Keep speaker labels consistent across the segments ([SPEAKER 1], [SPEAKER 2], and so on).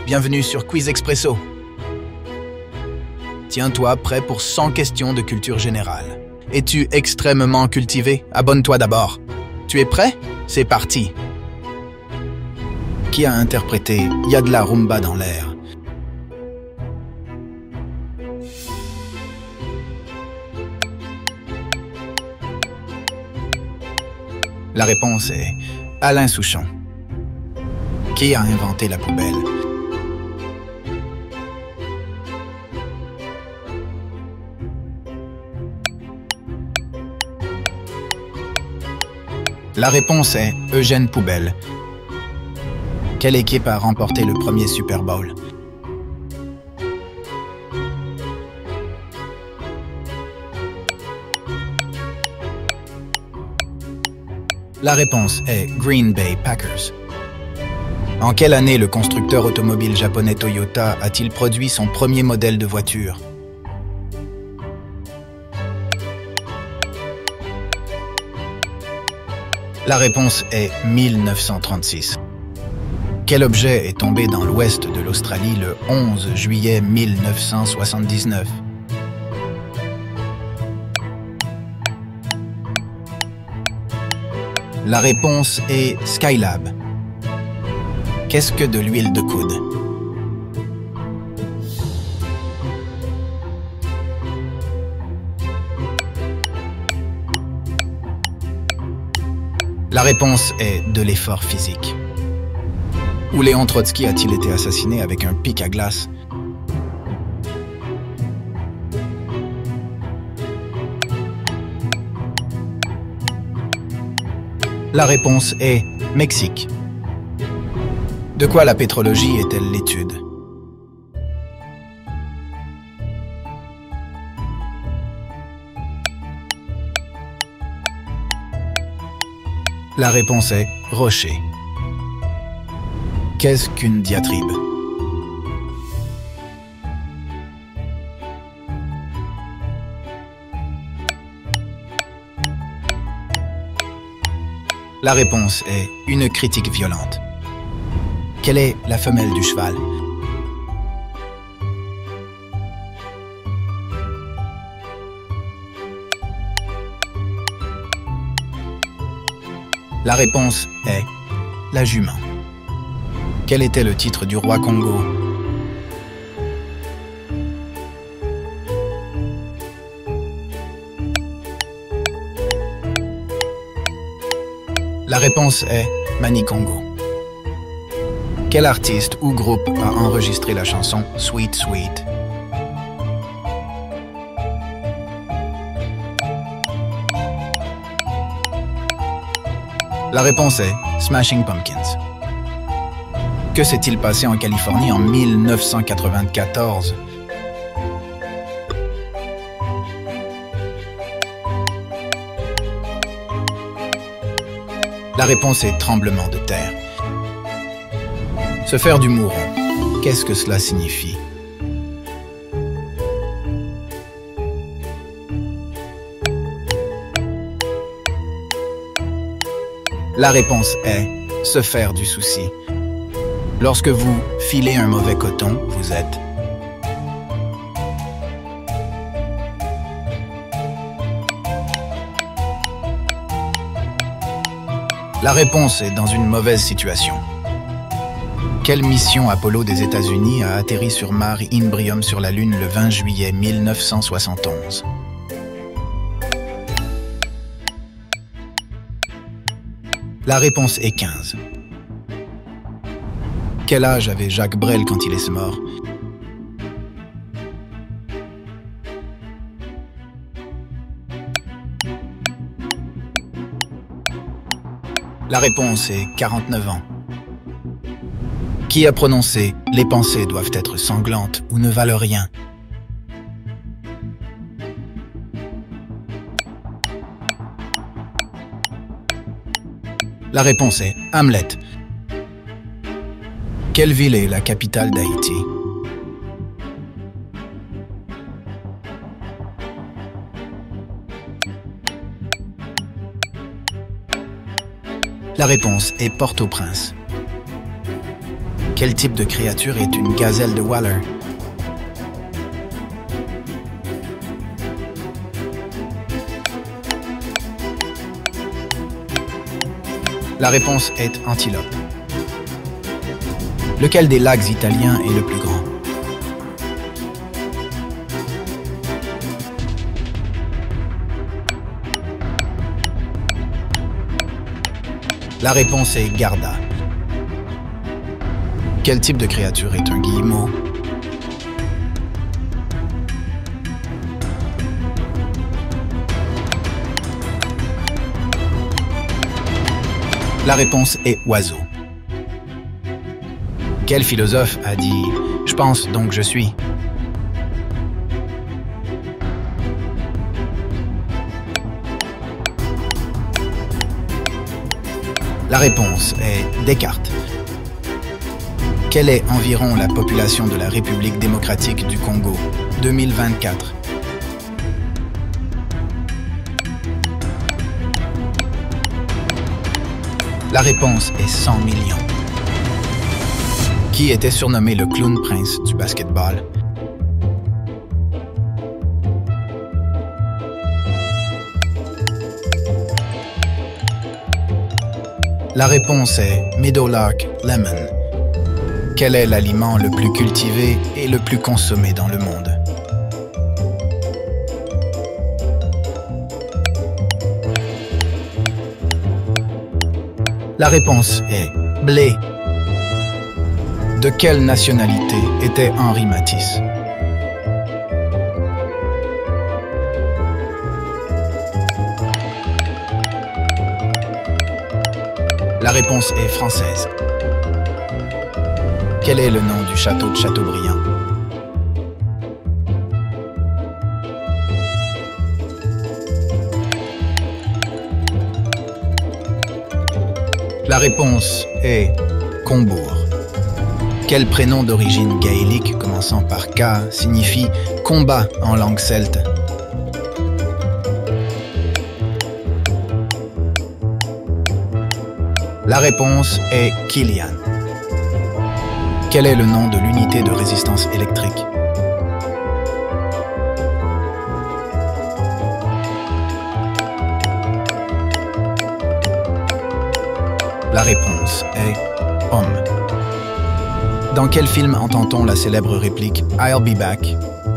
[SPEAKER 1] bienvenue sur Quiz Expresso. Tiens-toi prêt pour 100 questions de culture générale. Es-tu extrêmement cultivé? Abonne-toi d'abord. Tu es prêt? C'est parti. Qui a interprété « Y'a de la rumba dans l'air » ? La réponse est Alain Souchon. Qui a inventé la poubelle? La réponse est Eugène Poubelle. Quelle équipe a remporté le premier Super Bowl? La réponse est Green Bay Packers. En quelle année le constructeur automobile japonais Toyota a-t-il produit son premier modèle de voiture? La réponse est 1936. Quel objet est tombé dans l'ouest de l'Australie le 11 juillet 1979? La réponse est Skylab. Qu'est-ce que de l'huile de coude? La réponse est de l'effort physique. Où Léon Trotsky a-t-il été assassiné avec un pic à glace? La réponse est Mexique. De quoi la pétrologie est-elle l'étude? La réponse est rocher. Qu'est-ce qu'une diatribe? La réponse est une critique violente. Quelle est la femelle du cheval? La réponse est la jument. Quel était le titre du roi Congo? La réponse est Mani Congo. Quel artiste ou groupe a enregistré la chanson Sweet Sweet? La réponse est Smashing Pumpkins. Que s'est-il passé en Californie en 1994? La réponse est tremblement de terre. Se faire du mouron, qu'est-ce que cela signifie? La réponse est se faire du souci. Lorsque vous filez un mauvais coton, vous êtes. La réponse est dans une mauvaise situation. Quelle mission Apollo des États-Unis a atterri sur Mare Imbrium sur la Lune le 20 juillet 1971? La réponse est 15. Quel âge avait Jacques Brel quand il est mort? La réponse est 49 ans. Qui a prononcé « Les pensées doivent être sanglantes ou ne valent rien » ? La réponse est Hamlet. Quelle ville est la capitale d'Haïti? La réponse est Port-au-Prince. Quel type de créature est une gazelle de Waller? La réponse est antilope. Lequel des lacs italiens est le plus grand? La réponse est Garda. Quel type de créature est un guillemot? La réponse est oiseau. Quel philosophe a dit « Je pense donc je suis » ? La réponse est Descartes. Quelle est environ la population de la République démocratique du Congo 2024? La réponse est 100 millions. Qui était surnommé le clown prince du basketball? La réponse est Meadowlark Lemon. Quel est l'aliment le plus cultivé et le plus consommé dans le monde? La réponse est blé. De quelle nationalité était Henri Matisse? La réponse est française. Quel est le nom du château de Chateaubriand? La réponse est Combourg. Quel prénom d'origine gaélique commençant par K signifie combat en langue celte? La réponse est Kilian. Quel est le nom de l'unité de résistance électrique? La réponse est Ohm. Dans quel film entend-on la célèbre réplique « I'll be back » ?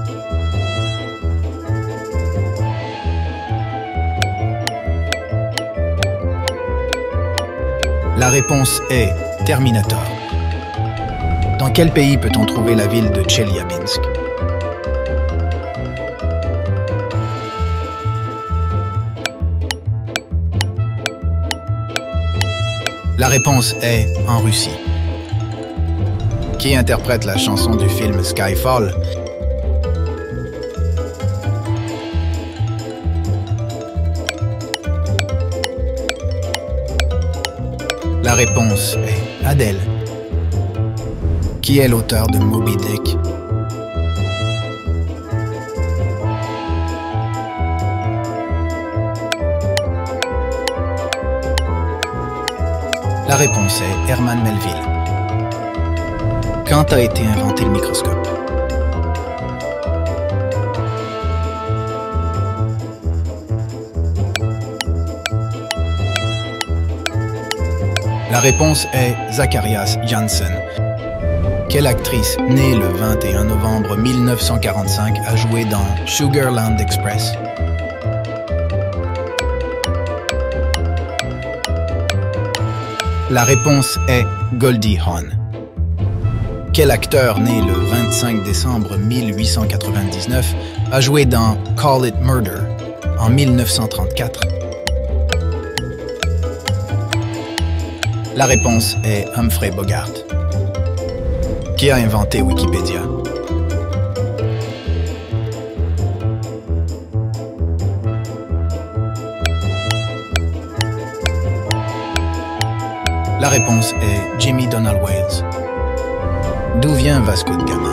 [SPEAKER 1] La réponse est Terminator. Dans quel pays peut-on trouver la ville de Tcheliabinsk? La réponse est en Russie. Qui interprète la chanson du film Skyfall? La réponse est Adele. Qui est l'auteur de Moby Dick? La réponse est Herman Melville. Quand a été inventé le microscope? La réponse est Zacharias Janssen. Quelle actrice, née le 21 novembre 1945, a joué dans Sugarland Express? La réponse est Goldie Hawn. Quel acteur, né le 25 décembre 1899, a joué dans Call It Murder en 1934? La réponse est Humphrey Bogart. Qui a inventé Wikipédia? La réponse est Jimmy Donald Wales. D'où vient Vasco de Gama?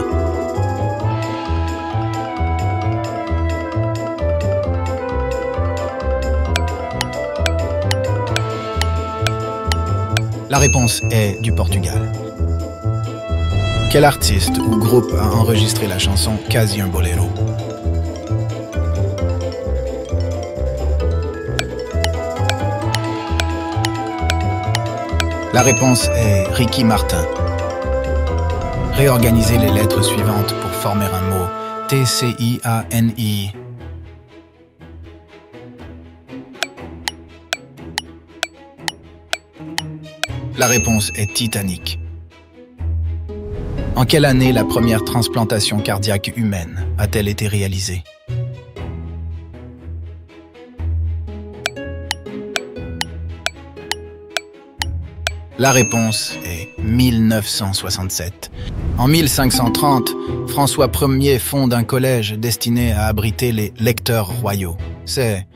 [SPEAKER 1] La réponse est du Portugal. Quel artiste ou groupe a enregistré la chanson Quasi un boléro? La réponse est Ricky Martin. Réorganisez les lettres suivantes pour former un mot. T-C-I-A-N-I. La réponse est Titanic. En quelle année la première transplantation cardiaque humaine a-t-elle été réalisée? La réponse est 1967. En 1530, François Ier fonde un collège destiné à abriter les lecteurs royaux. C'est...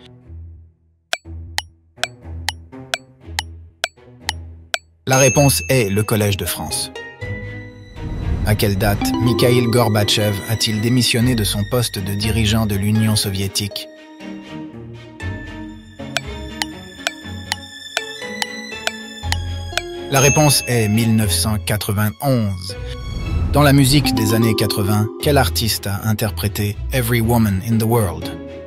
[SPEAKER 1] La réponse est le Collège de France. À quelle date Mikhaïl Gorbatchev a-t-il démissionné de son poste de dirigeant de l'Union soviétique? La réponse est 1991. Dans la musique des années 80, quel artiste a interprété Every Woman in the World?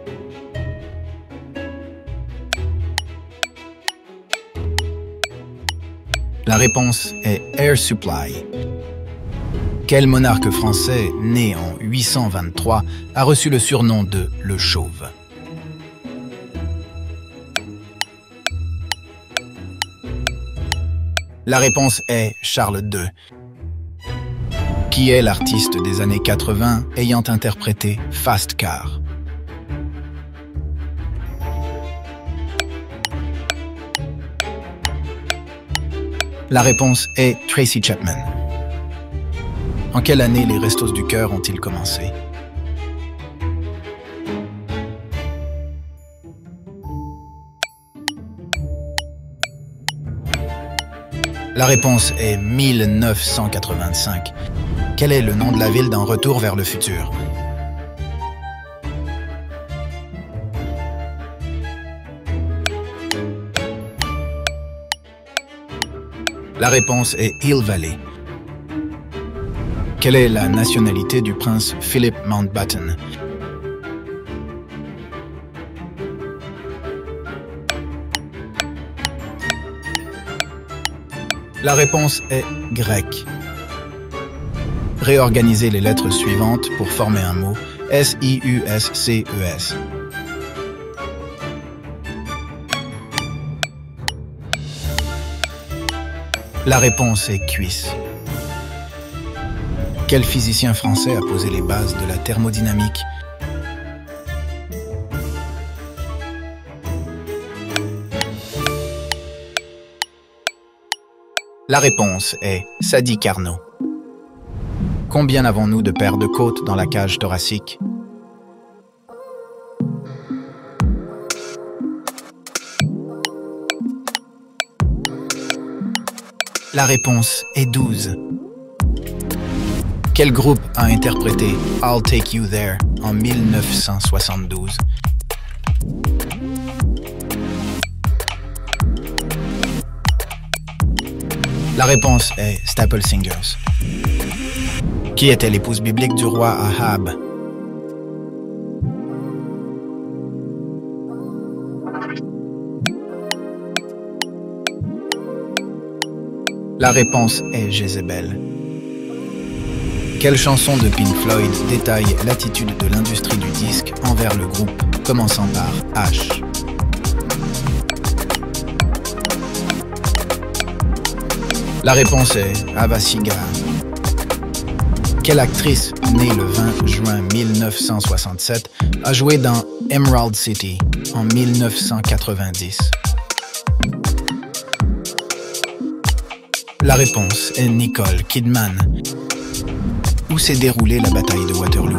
[SPEAKER 1] La réponse est Air Supply. Quel monarque français, né en 823, a reçu le surnom de Le Chauve? La réponse est Charles II. Qui est l'artiste des années 80 ayant interprété Fast Car? La réponse est Tracy Chapman. En quelle année les Restos du Cœur ont-ils commencé? La réponse est 1985. Quel est le nom de la ville dans Retour vers le futur? La réponse est Hill Valley. Quelle est la nationalité du prince Philip Mountbatten? La réponse est grec. Réorganisez les lettres suivantes pour former un mot. S-I-U-S-C-E-S. La réponse est cuisse. Quel physicien français a posé les bases de la thermodynamique? La réponse est Sadi Carnot. Combien avons-nous de paires de côtes dans la cage thoracique? La réponse est 12. Quel groupe a interprété I'll Take You There en 1972? La réponse est Staple Singers. Qui était l'épouse biblique du roi Ahab? La réponse est Jézabel. Quelle chanson de Pink Floyd détaille l'attitude de l'industrie du disque envers le groupe, commençant par H? La réponse est Avasiga. Quelle actrice, née le 20 juin 1967, a joué dans Emerald City en 1990? La réponse est Nicole Kidman. Où s'est déroulée la bataille de Waterloo?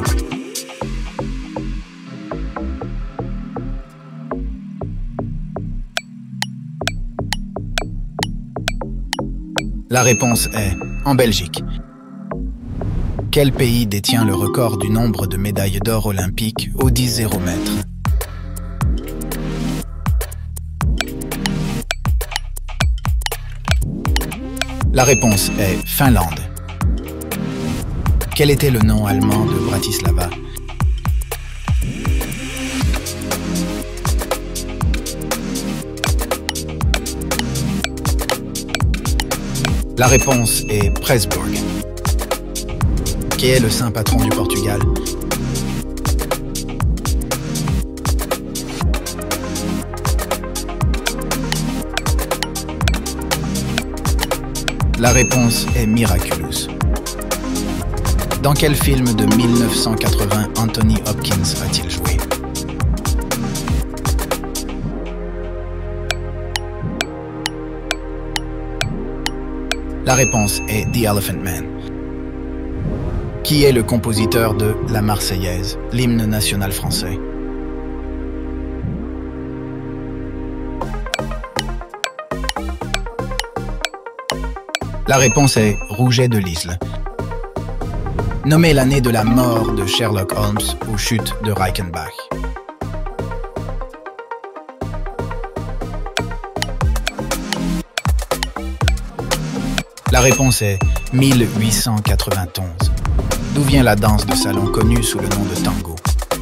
[SPEAKER 1] La réponse est en Belgique. Quel pays détient le record du nombre de médailles d'or olympiques au 10-0 mètres? La réponse est Finlande. Quel était le nom allemand de Bratislava? La réponse est Presburg. Qui est le saint patron du Portugal? La réponse est Miraculous. Dans quel film de 1980 Anthony Hopkins a-t-il joué? La réponse est The Elephant Man. Qui est le compositeur de La Marseillaise, l'hymne national français? La réponse est Rouget de Lisle. Nommez l'année de la mort de Sherlock Holmes aux chutes de Reichenbach. La réponse est 1891. D'où vient la danse de salon connue sous le nom de tango?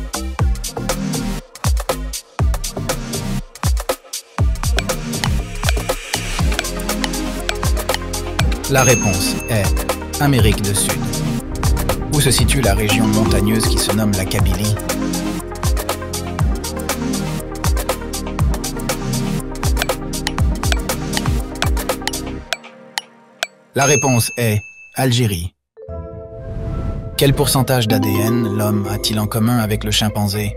[SPEAKER 1] La réponse est Amérique du Sud. Où se situe la région montagneuse qui se nomme la Kabylie? La réponse est Algérie. Quel pourcentage d'ADN l'homme a-t-il en commun avec le chimpanzé?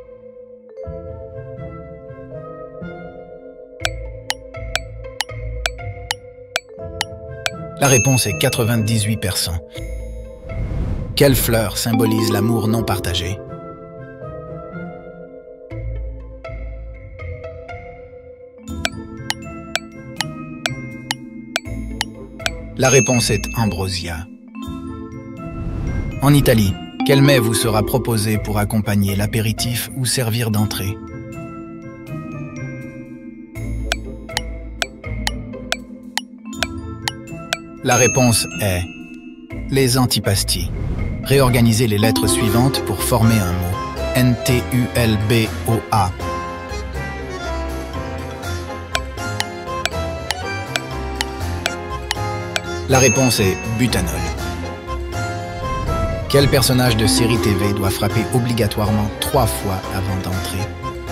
[SPEAKER 1] La réponse est 98%. Quelle fleur symbolise l'amour non partagé? La réponse est Ambrosia. En Italie, quel mets vous sera proposé pour accompagner l'apéritif ou servir d'entrée? La réponse est les antipasties. Réorganisez les lettres suivantes pour former un mot. N-T-U-L-B-O-A. La réponse est butanol. Quel personnage de série TV doit frapper obligatoirement 3 fois avant d'entrer?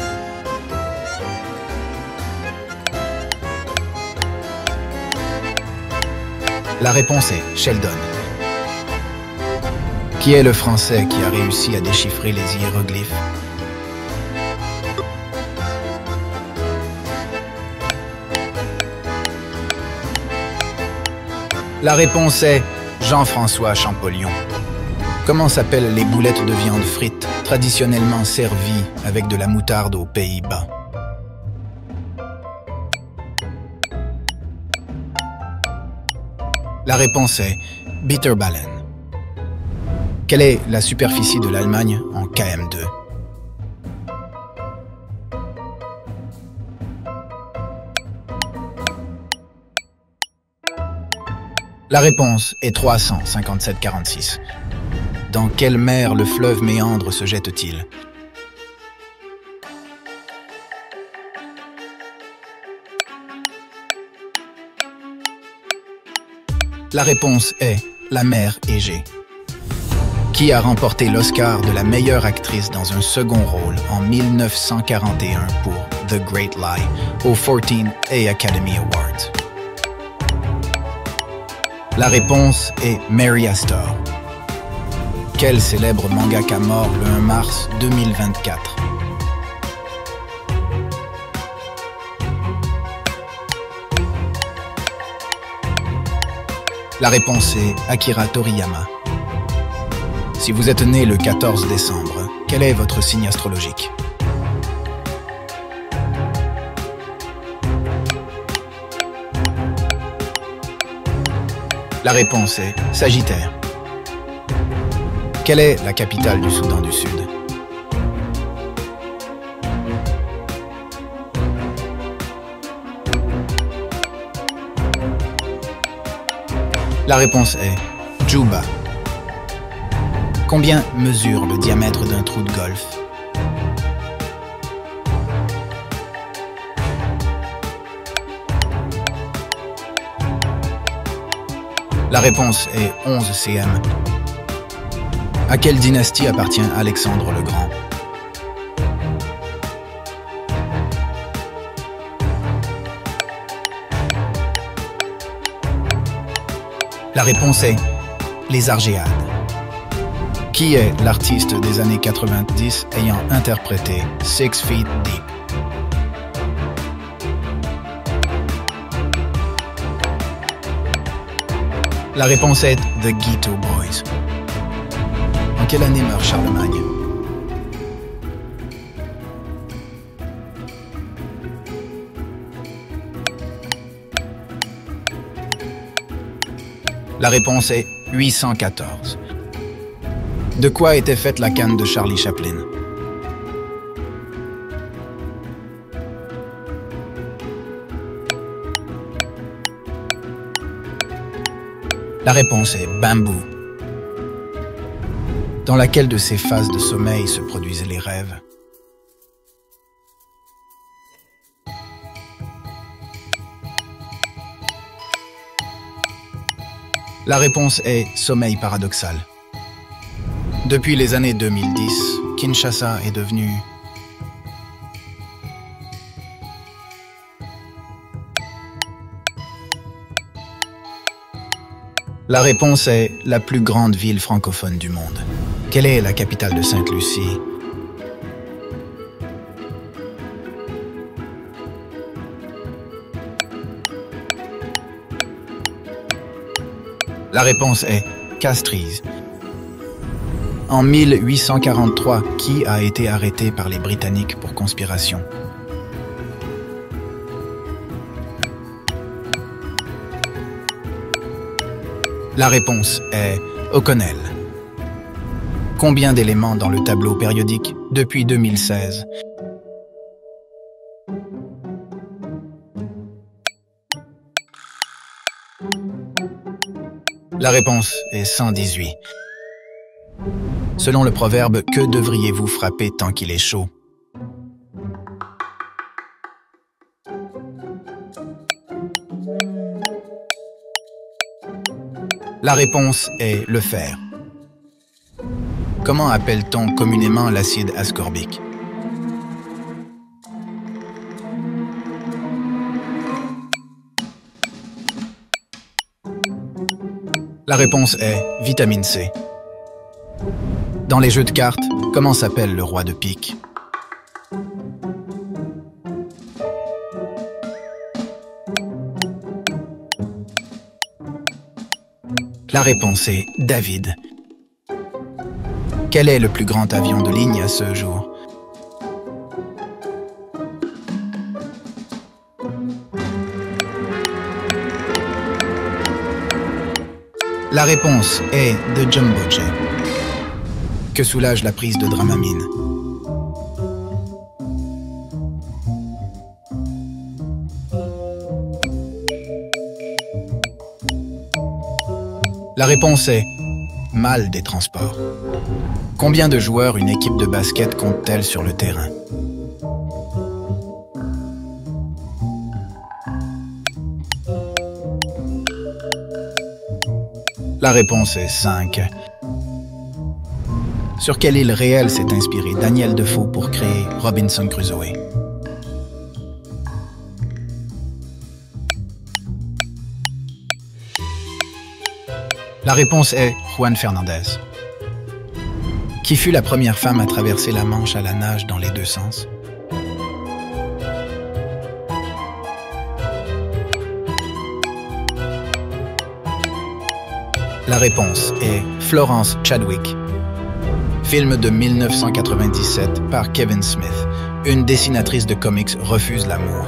[SPEAKER 1] La réponse est Sheldon. Qui est le Français qui a réussi à déchiffrer les hiéroglyphes? La réponse est Jean-François Champollion. Comment s'appellent les boulettes de viande frites traditionnellement servies avec de la moutarde aux Pays-Bas? La réponse est Bitterballen. Quelle est la superficie de l'Allemagne en km2? La réponse est 357,46. Dans quelle mer le fleuve Méandre se jette-t-il? La réponse est la mer Égée. Qui a remporté l'Oscar de la meilleure actrice dans un second rôle en 1941 pour The Great Lie aux 14th Academy Awards? La réponse est Mary Astor. Quel célèbre mangaka mort le 1 mars 2024? La réponse est Akira Toriyama. Si vous êtes né le 14 décembre, quel est votre signe astrologique? La réponse est Sagittaire. Quelle est la capitale du Soudan du Sud? La réponse est Djouba. Combien mesure le diamètre d'un trou de golf? La réponse est 11 cm. À quelle dynastie appartient Alexandre le Grand? La réponse est les Argéades. Qui est l'artiste des années 90 ayant interprété 6 Feet Deep? La réponse est The Ghetto Boys. En quelle année meurt Charlemagne? La réponse est 814. De quoi était faite la canne de Charlie Chaplin? La réponse est bambou. Dans laquelle de ces phases de sommeil se produisent les rêves? La réponse est sommeil paradoxal. Depuis les années 2010, Kinshasa est devenue La réponse est la plus grande ville francophone du monde. Quelle est la capitale de Sainte-Lucie? La réponse est Castries. En 1843, qui a été arrêté par les Britanniques pour conspiration? La réponse est O'Connell. Combien d'éléments dans le tableau périodique depuis 2016? La réponse est 118. Selon le proverbe, que devriez-vous frapper tant qu'il est chaud? La réponse est le fer. Comment appelle-t-on communément l'acide ascorbique? La réponse est vitamine C. Dans les jeux de cartes, comment s'appelle le roi de pique? La réponse est David. Quel est le plus grand avion de ligne à ce jour? La réponse est The Jumbo Jet. Que soulage la prise de Dramamine? La réponse est mal des transports. Combien de joueurs une équipe de basket compte-t-elle sur le terrain? La réponse est 5. Sur quelle île réelle s'est inspiré Daniel Defoe pour créer Robinson Crusoe? La réponse est Juan Fernandez. Qui fut la première femme à traverser la Manche à la nage dans les deux sens? La réponse est Florence Chadwick. Film de 1997 par Kevin Smith. Une dessinatrice de comics refuse l'amour.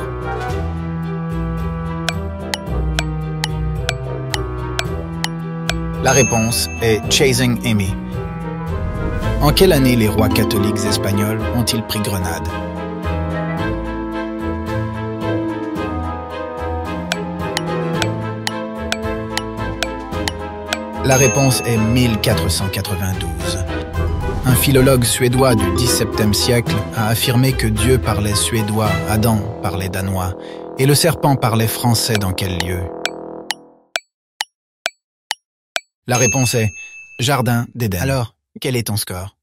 [SPEAKER 1] La réponse est Chasing Amy. En quelle année les rois catholiques espagnols ont-ils pris Grenade? La réponse est 1492. Un philologue suédois du XVIIe siècle a affirmé que Dieu parlait suédois, Adam parlait danois, et le serpent parlait français dans quel lieu? La réponse est Jardin d'Éden. Alors, quel est ton score?